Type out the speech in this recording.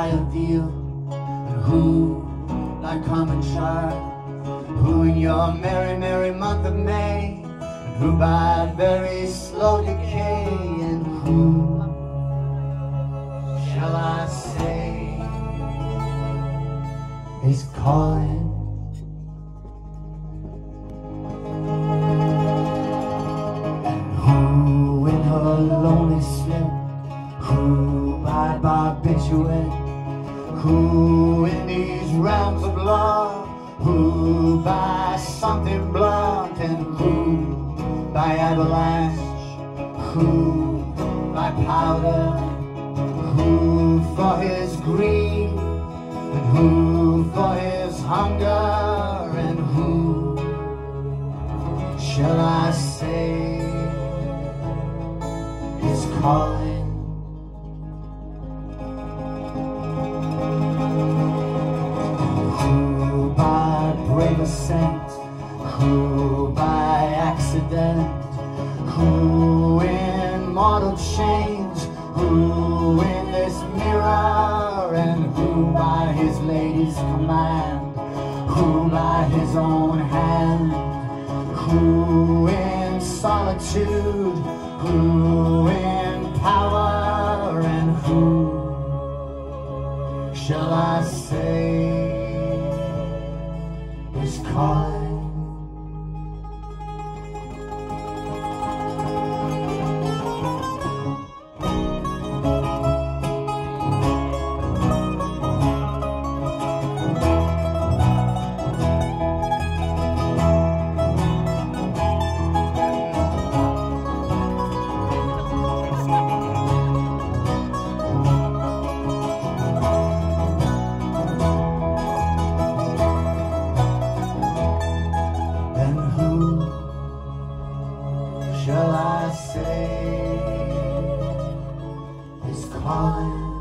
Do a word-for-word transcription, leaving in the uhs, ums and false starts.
Ohio deal? And who, like common child, who in your merry, merry month of May, and who by very slow decay, and who shall I say is calling? And who in her lonely slip, who by barbiturate, who in these realms of love, who by something blunt, and who by avalanche, who by powder, who for his greed, and who for his hunger, and who shall I say is calling? Brave ascent, who by accident, who in mortal change, who in this mirror, and who by his lady's command, who by his own hand, who in solitude, who in power, and who shall I say is calling? Shall I say is calling?